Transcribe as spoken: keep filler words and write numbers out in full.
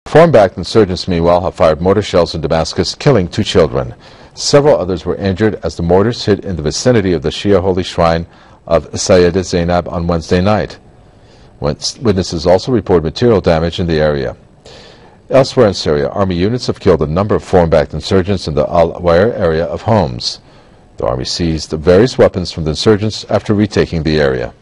Foreign-backed insurgents, meanwhile, have fired mortar shells in Damascus, killing two children. Several others were injured as the mortars hit in the vicinity of the Shia holy shrine of Sayyida Zainab on Wednesday night. Witnesses also reported material damage in the area. Elsewhere in Syria, army units have killed a number of foreign-backed insurgents in the al-Wair area of Homs. The army seized various weapons from the insurgents after retaking the area.